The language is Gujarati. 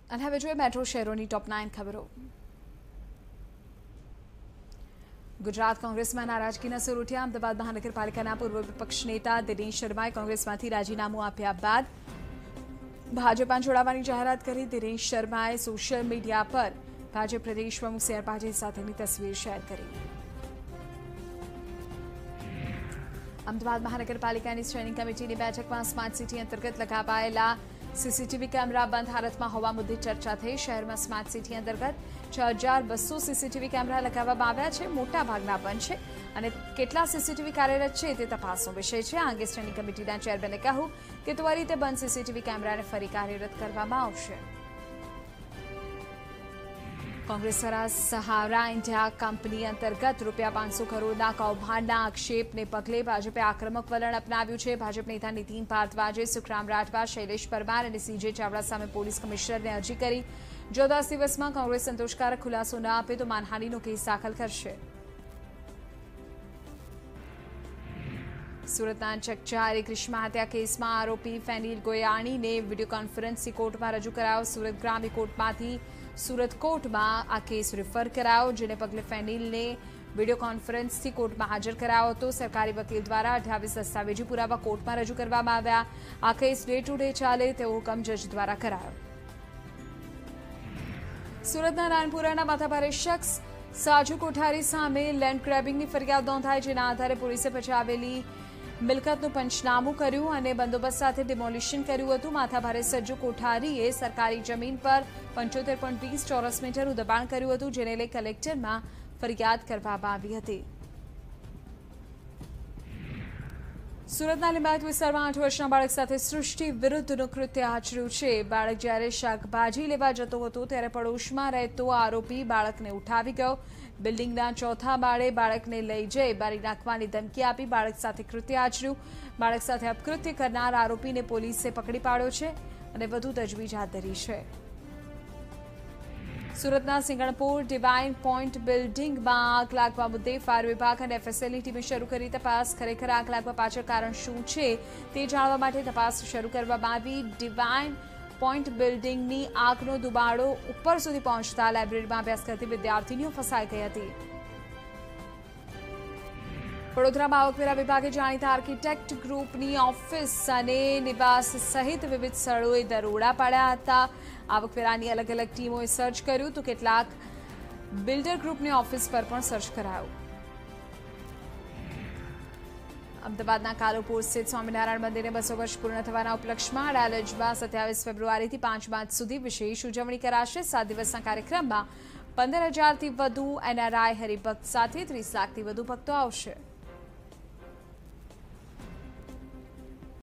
અને હવે જોઈએ મેટ્રો શહેરોની ટોપ 9 ખબરો। ગુજરાત કોંગ્રેસમાં નારાજગીના સૂર ઉઠ્યા। અમદાવાદ મહાનગરપાલિકાના પૂર્વ વિપક્ષ નેતા દિનેશ શર્માએ કોંગ્રેસમાંથી રાજીનામું આપ્યા બાદ ભાજપમાં જોડાવાની જાહેરાત કરી। દિનેશ શર્માએ સોશિયલ મીડિયા પર ભાજપ પ્રદેશ પ્રમુખ સી આર પાટીલ સાથેની તસવીર શેર કરી। અમદાવાદ મહાનગરપાલિકાની સ્ટેન્ડિંગ કમિટીની બેઠકમાં સ્માર્ટ સિટી અંતર્ગત લગાવાયેલા સીસીટીવી કેમેરા બંધ હાલતમાં હોવા મુદ્દે ચર્ચા થઈ। શહેરમાં સ્માર્ટ સિટી અંતર્ગત 6200 સીસીટીવી કેમેરા લગાવવામાં આવ્યા છે। મોટાભાગના બંધ છે અને કેટલા સીસીટીવી કાર્યરત છે તે તપાસનો વિષય છે। આ અંગે સ્ટેન્ડિંગ કમિટીના ચેરમેને કહ્યું કે ત્વરિત બંધ સીસીટીવી કેમેરાને ફરી કાર્યરત કરવામાં આવશે। કોંગ્રેસ દ્વારા સહારા ઇન્ડિયા કંપની અંતર્ગત ₹500 કરોડના કૌભાંડના આક્ષેપને પગલે ભાજપે આક્રમક વલણ અપનાવ્યું છે। ભાજપ નેતા નીતિન ભારદ્વાજે સુખરામ રાઠવા, શૈલેષ પરમાર અને સીજે ચાવડા સામે પોલીસ કમિશનરને અરજી કરી। જો 10 દિવસમાં કોંગ્રેસ સંતોષકારક ખુલાસો ન આપે તો માનહાનિનો કેસ દાખલ કરશે। સુરતના ચકચારી ક્રિશ્મા હત્યા કેસમાં આરોપી ફેનિલ ગોયાણીને વિડીયો કોન્ફરન્સથી કોર્ટમાં રજૂ કરાયો। સુરત ગ્રામ્ય કોર્ટમાંથી સુરત કોર્ટમાં આ કેસ રિફર કરાયો, જેને પગલે ફેનિલને વિડીયો કોન્ફરન્સથી કોર્ટમાં હાજર કરાયો હતો। સરકારી વકીલ દ્વારા 28 દસ્તાવેજી પુરાવા કોર્ટમાં રજૂ કરવામાં આવ્યા। આ કેસ ડે ટુ ડે ચાલે તેવો હુકમ જજ દ્વારા કરાયો। સુરતના નાનપુરાના માથાભારે શખ્સ સાજુ કોઠારી સામે લેન્ડ ગ્રેબિંગની ફરિયાદ નોંધાઈ, જેના આધારે પોલીસે પચાવેલી મિલકતનું પંચનામું કર્યું અને બંદોબસ્ત સાથે ડિમોલિશન કર્યું હતું। માથાભારે સજ્જુ કોઠારીએ સરકારી જમીન પર 75.20 ચોરસ મીટરનું દબાણ કર્યું હતું, જેને લઈ કલેક્ટરમાં ફરિયાદ કરવામાં આવી હતી। સુરતના લિંબાયત વિસ્તારમાં 8 વર્ષના બાળક સાથે સૃષ્ટિ વિરુદ્ધનું કૃત્ય આચર્યું છે। બાળક જ્યારે શાકભાજી લેવા જતો હતો ત્યારે પડોશમાં રહેતો આરોપી બાળકને ઉઠાવી ગયો। બિલ્ડિંગના 4થા માળે બાળકને લઈ જઈ બારી નાખવાની ધમકી આપી બાળક સાથે કૃત્ય આચર્યું। બાળક સાથે અપકૃત્ય કરનાર આરોપીને પોલીસે પકડી પાડ્યો છે અને વધુ તજવીજ હાથ ધરી છે। સુરતના સિંગણપુર ડિવાઇન પોઈન્ટ બિલ્ડિંગમાં આગ લાગવા મુદ્દે ફાયર વિભાગ અને એફએસએલની ટીમે શરૂ કરી તપાસ। ખરેખર આગ લાગવા પાછળ કારણ શું છે તે જાણવા માટે તપાસ શરૂ કરવામાં આવી। ડિવાઇન પોઈન્ટ બિલ્ડિંગની આગનો ધુમાડો ઉપર સુધી પહોંચતા લાઇબ્રેરીમાં અભ્યાસ કરતી વિદ્યાર્થીનીઓ ફસાઈ ગઈ હતી। વડોદરામાં આવકવેરા વિભાગે જાણીતા આર્કિટેક્ટ ગ્રુપની ઓફિસ અને નિવાસ સહિત વિવિધ સ્થળોએ દરોડા પાડ્યા હતા। આવકવેરાની અલગ અલગ ટીમોએ સર્ચ કર્યું તો કેટલાક બિલ્ડર ગ્રુપની ઓફિસ પર પણ સર્ચ કરાયું। અમદાવાદના કાલુપુર સ્થિત સ્વામિનારાયણ મંદિરને 200 વર્ષ પૂર્ણ થવાના ઉપલક્ષમાં અડાલજમાં 27 ફેબ્રુઆરીથી 5 માર્ચ સુધી વિશેષ ઉજવણી કરાશે। 7 દિવસના કાર્યક્રમમાં 15,000થી વધુ એનઆરઆઈ હરિભક્ત સાથે 30 લાખથી વધુ ભક્તો આવશે।